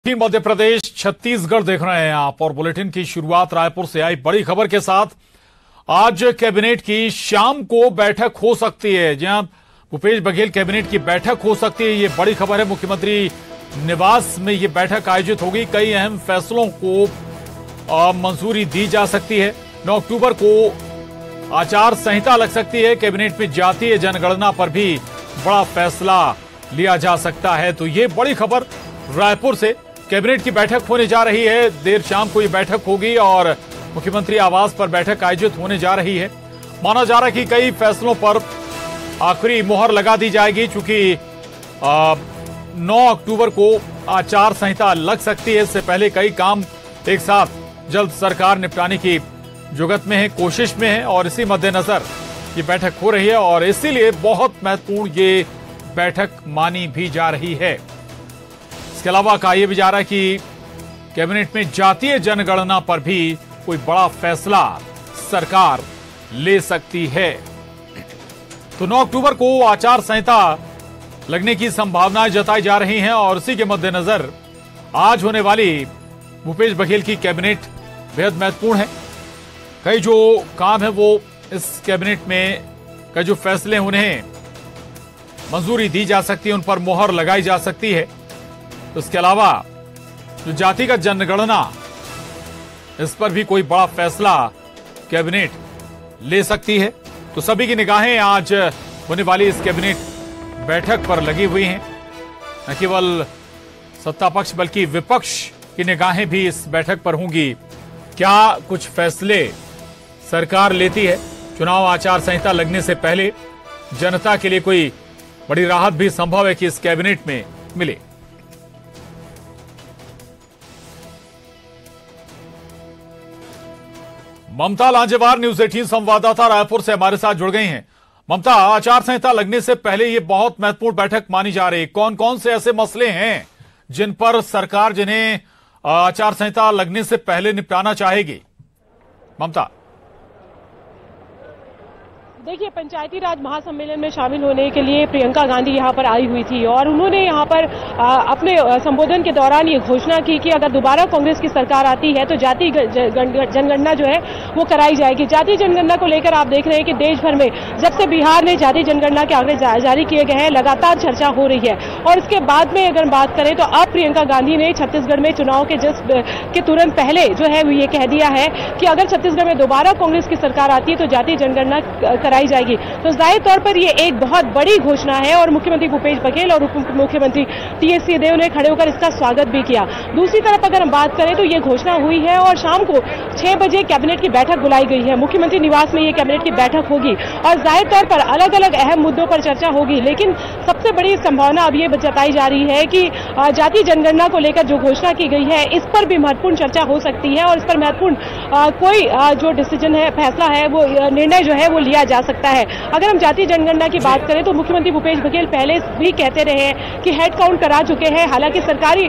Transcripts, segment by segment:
मध्य प्रदेश छत्तीसगढ़ देख रहे हैं आप और बुलेटिन की शुरुआत रायपुर से आई बड़ी खबर के साथ। आज कैबिनेट की शाम को बैठक हो सकती है। जहां भूपेश बघेल कैबिनेट की बैठक हो सकती है, ये बड़ी खबर है। मुख्यमंत्री निवास में ये बैठक आयोजित होगी। कई अहम फैसलों को मंजूरी दी जा सकती है। 9 अक्टूबर को आचार संहिता लग सकती है। कैबिनेट में जातीय जनगणना पर भी बड़ा फैसला लिया जा सकता है। तो ये बड़ी खबर रायपुर से। कैबिनेट की बैठक होने जा रही है। देर शाम को ये बैठक होगी और मुख्यमंत्री आवास पर बैठक आयोजित होने जा रही है। माना जा रहा है कि कई फैसलों पर आखिरी मुहर लगा दी जाएगी, चूंकि 9 अक्टूबर को आचार संहिता लग सकती है। इससे पहले कई काम एक साथ जल्द सरकार निपटाने की जुगत में है, कोशिश में है और इसी मद्देनजर ये बैठक हो रही है और इसीलिए बहुत महत्वपूर्ण ये बैठक मानी भी जा रही है। इसके अलावा कहा यह भी जा रहा है कि कैबिनेट में जातीय जनगणना पर भी कोई बड़ा फैसला सरकार ले सकती है। तो 9 अक्टूबर को आचार संहिता लगने की संभावनाएं जताई जा रही हैं और इसी के मद्देनजर आज होने वाली भूपेश बघेल की कैबिनेट बेहद महत्वपूर्ण है। कई जो काम है वो इस कैबिनेट में कई जो फैसले उन्हें मंजूरी दी जा सकती है, उन पर मुहर लगाई जा सकती है। इसके अलावा जो जातिगत जनगणना, इस पर भी कोई बड़ा फैसला कैबिनेट ले सकती है। तो सभी की निगाहें आज होने वाली इस कैबिनेट बैठक पर लगी हुई हैं। न केवल सत्ता पक्ष बल्कि विपक्ष की निगाहें भी इस बैठक पर होंगी। क्या कुछ फैसले सरकार लेती है चुनाव आचार संहिता लगने से पहले? जनता के लिए कोई बड़ी राहत भी संभव है कि इस कैबिनेट में मिले। ममता लांजेवार न्यूज 18 संवाददाता रायपुर से हमारे साथ जुड़ गई हैं। ममता, आचार संहिता लगने से पहले ये बहुत महत्वपूर्ण बैठक मानी जा रही है। कौन कौन से ऐसे मसले हैं जिन पर सरकार जिन्हें आचार संहिता लगने से पहले निपटाना चाहेगी? ममता, देखिए, पंचायती राज महासम्मेलन में शामिल होने के लिए प्रियंका गांधी यहां पर आई हुई थी और उन्होंने यहां पर अपने संबोधन के दौरान ये घोषणा की कि अगर दोबारा कांग्रेस की सरकार आती है तो जाति जनगणना जो है वो कराई जाएगी। जाति जनगणना को लेकर आप देख रहे हैं कि देश भर में जब से बिहार में जाति जनगणना के आंकड़े जारी किए गए हैं, लगातार चर्चा हो रही है। और इसके बाद में अगर बात करें तो अब प्रियंका गांधी ने छत्तीसगढ़ में चुनाव के तुरंत पहले जो है वो ये कह दिया है कि अगर छत्तीसगढ़ में दोबारा कांग्रेस की सरकार आती है तो जाति जनगणना कराई जाएगी। तो जाहिर तौर पर ये एक बहुत बड़ी घोषणा है और मुख्यमंत्री भूपेश बघेल और उप मुख्यमंत्री टीएस सिंहदेव ने खड़े होकर इसका स्वागत भी किया। दूसरी तरफ अगर हम बात करें तो ये घोषणा हुई है और शाम को 6 बजे कैबिनेट की बैठक बुलाई गई है। मुख्यमंत्री निवास में ये कैबिनेट की बैठक होगी और जाहिर तौर पर अलग अलग अहम मुद्दों पर चर्चा होगी। लेकिन सबसे बड़ी संभावना अब ये जताई जा रही है कि जाति जनगणना को लेकर जो घोषणा की गई है इस पर भी महत्वपूर्ण चर्चा हो सकती है और इस पर महत्वपूर्ण कोई जो डिसीजन है, फैसला है, वो निर्णय जो है वो लिया जा सकता है। अगर हम जाति जनगणना की बात करें तो मुख्यमंत्री भूपेश बघेल पहले भी कहते रहे हैं कि हेड काउंट करा चुके हैं। हालांकि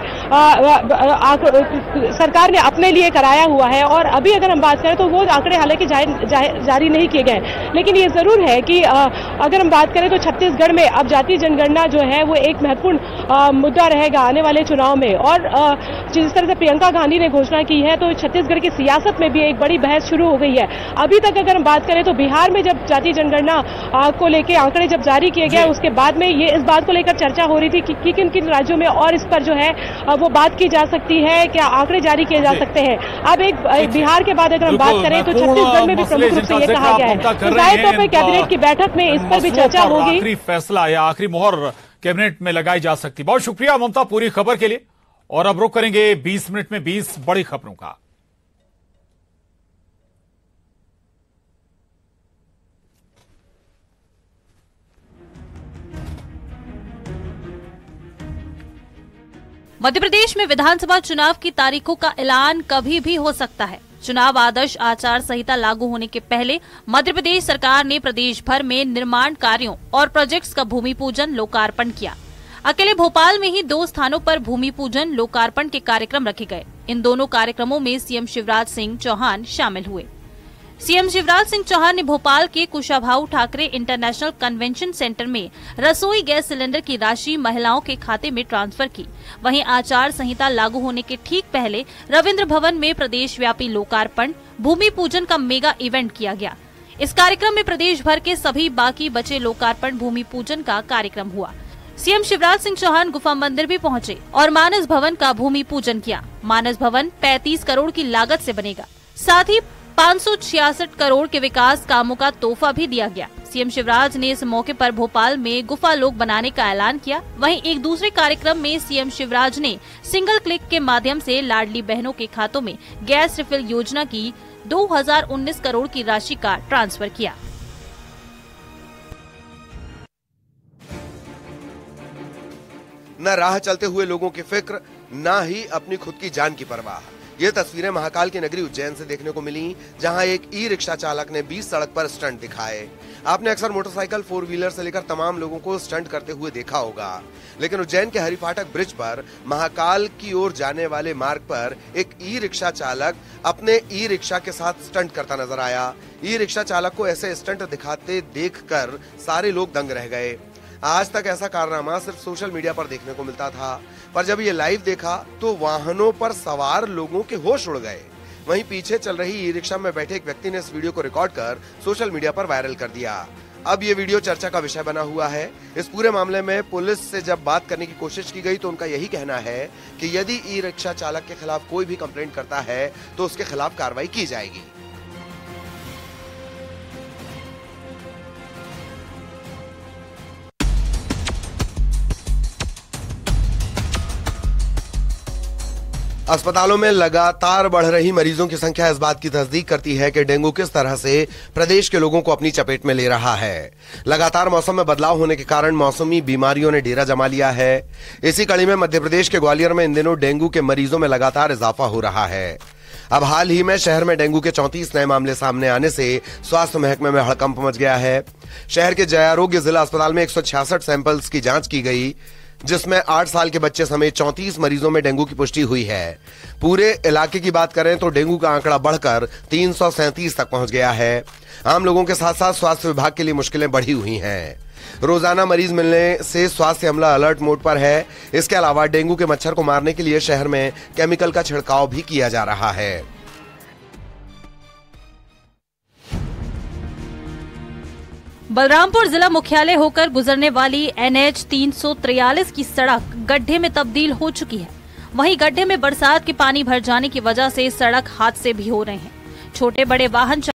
सरकार ने अपने लिए कराया हुआ है और अभी अगर हम बात करें तो वो आंकड़े हालांकि जारी नहीं किए गए। लेकिन ये जरूर है कि अगर हम बात करें तो छत्तीसगढ़ में अब जाति जनगणना जो है वो एक महत्वपूर्ण मुद्दा रहेगा आने वाले चुनाव में। और जिस तरह से प्रियंका गांधी ने घोषणा की है तो छत्तीसगढ़ की सियासत में भी एक बड़ी बहस शुरू हो गई है। अभी तक अगर हम बात करें तो बिहार में जब जाति जनगणना को लेकर आंकड़े जब जारी किए गए उसके बाद में ये इस बात को लेकर चर्चा हो रही थी कि किन किन राज्यों में और इस पर जो है वो बात की जा सकती है, क्या आंकड़े जारी किए जा सकते हैं। अब एक बिहार के बाद अगर हम बात करें तो छत्तीसगढ़ में भी प्रमुख रूप से ये कहा गया है। तो जाहिर तौर पर कैबिनेट की बैठक में इस पर भी चर्चा होगी। आखिरी फैसला या आखिरी मोहर कैबिनेट में लगाई जा सकती। बहुत शुक्रिया ममता पूरी खबर के लिए। और अब रुक करेंगे 20 मिनट में 20 बड़ी खबरों का। मध्य प्रदेश में विधानसभा चुनाव की तारीखों का ऐलान कभी भी हो सकता है। चुनाव आदर्श आचार संहिता लागू होने के पहले मध्य प्रदेश सरकार ने प्रदेश भर में निर्माण कार्यों और प्रोजेक्ट्स का भूमि पूजन लोकार्पण किया। अकेले भोपाल में ही 2 स्थानों पर भूमि पूजन लोकार्पण के कार्यक्रम रखे गए। इन दोनों कार्यक्रमों में सीएम शिवराज सिंह चौहान शामिल हुए। सीएम शिवराज सिंह चौहान ने भोपाल के Kushabhau Thackeray international convention centre में रसोई गैस सिलेंडर की राशि महिलाओं के खाते में ट्रांसफर की। वहीं आचार संहिता लागू होने के ठीक पहले रविंद्र भवन में प्रदेश व्यापी लोकार्पण भूमि पूजन का मेगा इवेंट किया गया। इस कार्यक्रम में प्रदेश भर के सभी बाकी बचे लोकार्पण भूमि पूजन का कार्यक्रम हुआ। सीएम शिवराज सिंह चौहान गुफा मंदिर भी पहुंचे और मानस भवन का भूमि पूजन किया। मानस भवन 35 करोड़ की लागत से बनेगा। साथ ही 566 करोड़ के विकास कामों का तोहफा भी दिया गया। सीएम शिवराज ने इस मौके पर भोपाल में गुफा लोक बनाने का ऐलान किया। वहीं एक दूसरे कार्यक्रम में सीएम शिवराज ने सिंगल क्लिक के माध्यम से लाडली बहनों के खातों में गैस रिफिल योजना की 2019 करोड़ की राशि का ट्रांसफर किया। न राह चलते हुए लोगों की फिक्र, न ही अपनी खुद की जान की परवाह। ये तस्वीरें महाकाल की नगरी उज्जैन से देखने को मिली, जहां एक ई रिक्शा चालक ने 20 सड़क पर स्टंट दिखाए। आपने अक्सर मोटरसाइकिल, 4 व्हीलर से लेकर तमाम लोगों को स्टंट करते हुए देखा होगा, लेकिन उज्जैन के हरिफाटक ब्रिज पर महाकाल की ओर जाने वाले मार्ग पर एक ई रिक्शा चालक अपने ई रिक्शा के साथ स्टंट करता नजर आया। ई रिक्शा चालक को ऐसे स्टंट दिखाते देखकर सारे लोग दंग रह गए। आज तक ऐसा कारनामा सिर्फ सोशल मीडिया पर देखने को मिलता था, पर जब ये लाइव देखा तो वाहनों पर सवार लोगों के होश उड़ गए। वहीं पीछे चल रही ई रिक्शा में बैठे एक व्यक्ति ने इस वीडियो को रिकॉर्ड कर सोशल मीडिया पर वायरल कर दिया। अब ये वीडियो चर्चा का विषय बना हुआ है। इस पूरे मामले में पुलिस से जब बात करने की कोशिश की गई तो उनका यही कहना है कि यदि ई रिक्शा चालक के खिलाफ कोई भी कंप्लेंट करता है तो उसके खिलाफ कार्रवाई की जाएगी। अस्पतालों में लगातार बढ़ रही मरीजों की संख्या इस बात की तस्दीक करती है कि डेंगू किस तरह से प्रदेश के लोगों को अपनी चपेट में ले रहा है। लगातार मौसम में बदलाव होने के कारण मौसमी बीमारियों ने डेरा जमा लिया है। इसी कड़ी में मध्य प्रदेश के ग्वालियर में इन दिनों डेंगू के मरीजों में लगातार इजाफा हो रहा है। अब हाल ही में शहर में डेंगू के 34 नए मामले सामने आने से स्वास्थ्य महकमे में हड़कंप मच गया है। शहर के जयारोग्य जिला अस्पताल में 166 सैंपल्स की जांच की गई, जिसमें 8 साल के बच्चे समेत 34 मरीजों में डेंगू की पुष्टि हुई है। पूरे इलाके की बात करें तो डेंगू का आंकड़ा बढ़कर 337 तक पहुंच गया है। आम लोगों के साथ साथ स्वास्थ्य विभाग के लिए मुश्किलें बढ़ी हुई हैं। रोजाना मरीज मिलने से स्वास्थ्य अमला अलर्ट मोड पर है। इसके अलावा डेंगू के मच्छर को मारने के लिए शहर में केमिकल का छिड़काव भी किया जा रहा है। बलरामपुर जिला मुख्यालय होकर गुजरने वाली NH 343 की सड़क गड्ढे में तब्दील हो चुकी है। वहीं गड्ढे में बरसात के पानी भर जाने की वजह से सड़क हादसे भी हो रहे हैं। छोटे बड़े वाहन